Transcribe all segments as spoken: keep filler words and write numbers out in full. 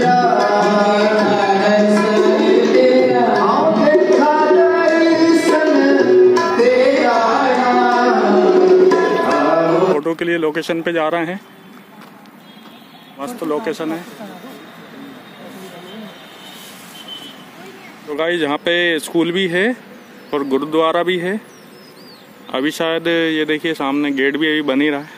Photo के लिए location पे जा रहे हैं। मस्त लोकेशन है। तो गाइस यहाँ पे स्कूल भी है और गुरुद्वारा भी है। अभी शायद ये देखिए सामने गेट भी अभी बन ही रहा है।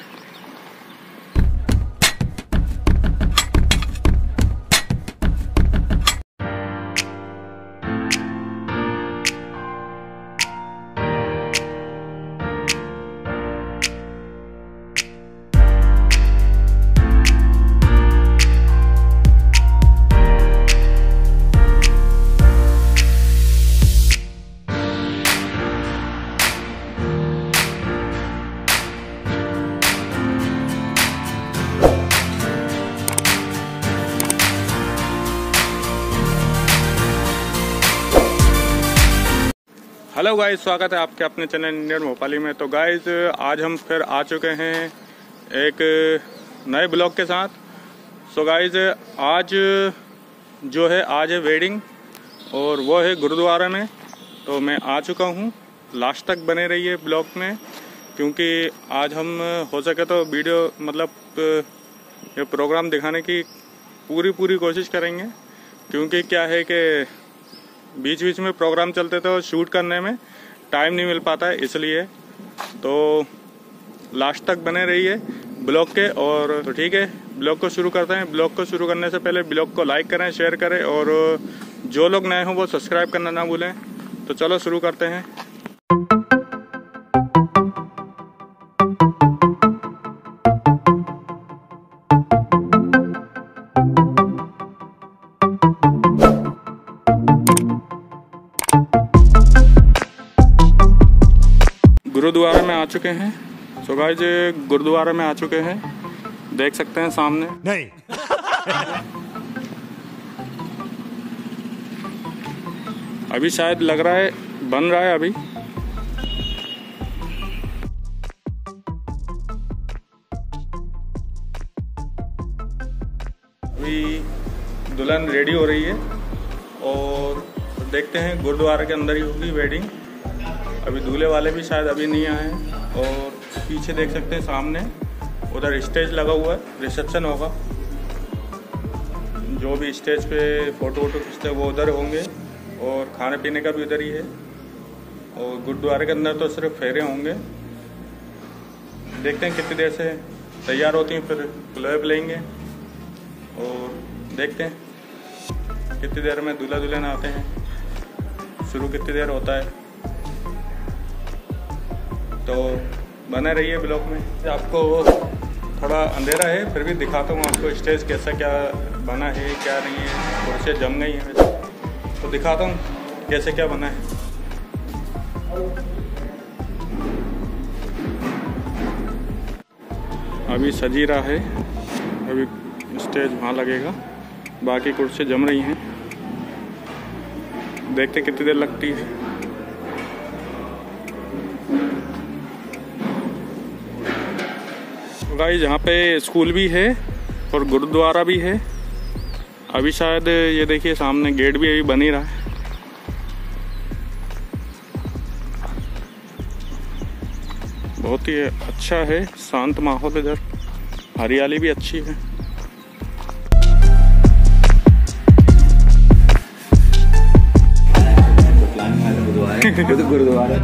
हेलो गाइस, स्वागत है आपके अपने चैनल इंडियन भोपाली में। तो गाइस आज हम फिर आ चुके हैं एक नए ब्लॉग के साथ। सो गाइस आज जो है आज है वेडिंग और वो है गुरुद्वारा में। तो मैं आ चुका हूँ, लास्ट तक बने रहिए ब्लॉग में, क्योंकि आज हम हो सके तो वीडियो मतलब ये प्रोग्राम दिखाने की पूरी पूरी कोशिश करेंगे, क्योंकि क्या है कि बीच बीच में प्रोग्राम चलते तो शूट करने में टाइम नहीं मिल पाता है, इसलिए तो लास्ट तक बने रहिए ब्लॉग के। और तो ठीक है, ब्लॉग को शुरू करते हैं। ब्लॉग को शुरू करने से पहले ब्लॉग को लाइक करें, शेयर करें और जो लोग नए हों वो सब्सक्राइब करना ना भूलें। तो चलो शुरू करते हैं। गुरुद्वारा में आ चुके हैं। सो गाइस गुरुद्वारा में आ चुके हैं, देख सकते हैं सामने। नहीं अभी शायद लग रहा है बन रहा है अभी। अभी दुल्हन रेडी हो रही है और देखते हैं गुरुद्वारा के अंदर ही होगी वेडिंग। अभी दूल्हे वाले भी शायद अभी नहीं आए हैं। और पीछे देख सकते हैं सामने उधर स्टेज लगा हुआ है, रिसेप्शन होगा। जो भी स्टेज पे फ़ोटो वोटो खींचते हैं वो उधर होंगे और खाने पीने का भी उधर ही है। और गुरुद्वारे के अंदर तो सिर्फ फेरे होंगे। देखते हैं कितनी देर से तैयार होती हैं, फिर क्लैप लेंगे और देखते हैं कितनी देर में दूल्हा दुल्हन आते हैं, शुरू कितनी देर होता है। तो बने रहिए ब्लॉग में। आपको थोड़ा अंधेरा है फिर भी दिखाता हूँ आपको स्टेज कैसा क्या बना है क्या नहीं है। कुर्सियाँ जम गई हैं वैसे, तो दिखाता हूँ कैसे क्या बना है। अभी सजी रहा है, अभी स्टेज वहाँ लगेगा, बाकी कुर्सियाँ जम रही हैं। देखते कितनी देर लगती है। गाइस यहाँ पे स्कूल भी है और गुरुद्वारा भी है। अभी शायद ये देखिए सामने गेट भी अभी बन ही रहा है। बहुत ही अच्छा है, शांत माहौल, इधर हरियाली भी अच्छी है। गुरुद्वारा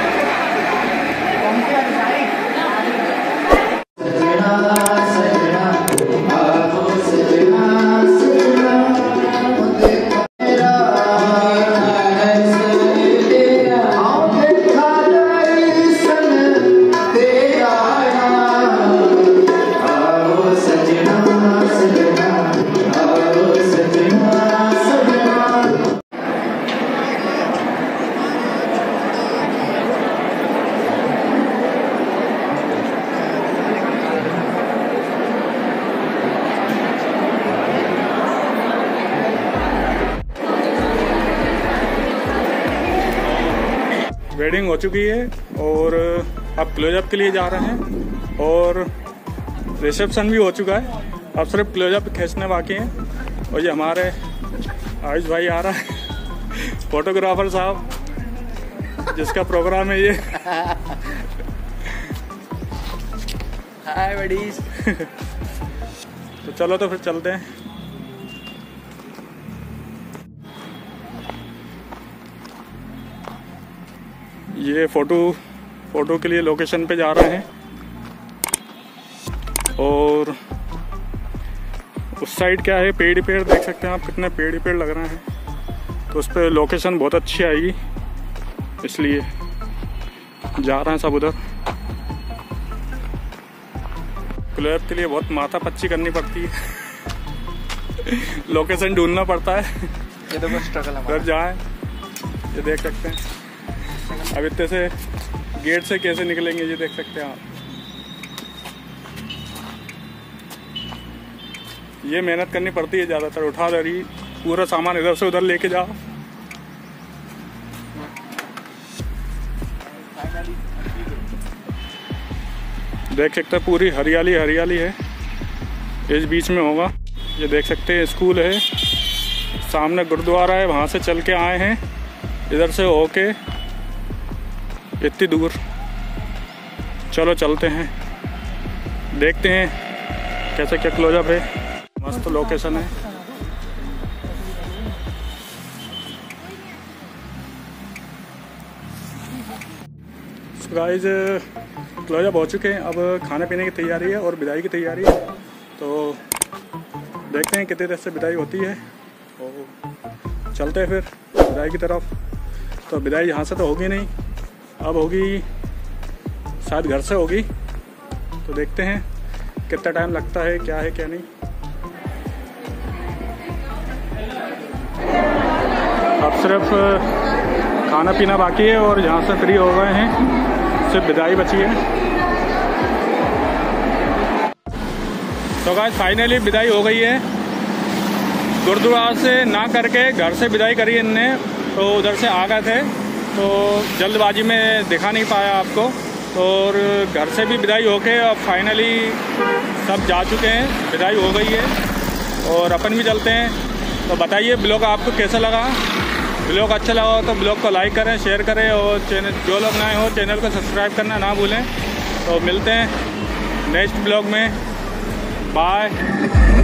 वेडिंग हो चुकी है और अब क्लोजअप के लिए जा रहे हैं और रिसेप्शन भी हो चुका है। अब सिर्फ क्लोजअप खींचने बाकी हैं और ये हमारे आयुष भाई आ रहा है, फोटोग्राफर साहब, जिसका प्रोग्राम है ये। Hi buddies. तो चलो तो फिर चलते हैं। ये फोटो फोटो के लिए लोकेशन पे जा रहे हैं और उस साइड क्या है, पेड़ ही पेड़ देख सकते हैं आप, कितने पेड़ ही पेड़ लग रहे हैं। तो उस पर लोकेशन बहुत अच्छी आएगी, इसलिए जा रहे हैं सब उधर। क्लैप के लिए बहुत माथा पच्ची करनी पड़ती है, लोकेशन ढूंढना पड़ता है। ये तो बस स्ट्रगल है। उधर जाएं, ये देख सकते हैं। अब इतने से गेट से कैसे निकलेंगे ये देख सकते हैं आप। ये मेहनत करनी पड़ती है ज़्यादातर, उठा दरी पूरा सामान इधर से उधर लेके जाओ। देख सकते हैं पूरी हरियाली हरियाली है, इस बीच में होगा। ये देख सकते हैं स्कूल है, सामने गुरुद्वारा है, वहाँ से चल के आए हैं, इधर से होके इतनी दूर। चलो चलते हैं, देखते हैं कैसे क्या क्लोजअप है। मस्त लोकेशन है। गाइस क्लोजअप हो चुके हैं, अब खाने पीने की तैयारी है और विदाई की तैयारी है। तो देखते हैं कितने देर से विदाई होती है और चलते हैं फिर विदाई की तरफ। तो विदाई यहाँ से तो होगी नहीं, अब होगी शायद घर से होगी। तो देखते हैं कितना टाइम लगता है, क्या है क्या नहीं। अब सिर्फ खाना पीना बाकी है और यहाँ से फ्री हो गए हैं, सिर्फ विदाई बची है। तो गाइस फाइनली विदाई हो गई है। गुरुद्वारा से ना करके घर से विदाई करी इनने, तो उधर से आ गए थे तो जल्दबाजी में दिखा नहीं पाया आपको। तो और घर से भी विदाई होके अब फाइनली सब जा चुके हैं, विदाई हो गई है और अपन भी चलते हैं। तो बताइए ब्लॉग आपको कैसा लगा। ब्लॉग अच्छा लगा हो तो ब्लॉग को लाइक करें, शेयर करें और चैनल जो लोग नए हो चैनल को सब्सक्राइब करना ना भूलें। तो मिलते हैं नेक्स्ट ब्लॉग में, बाय।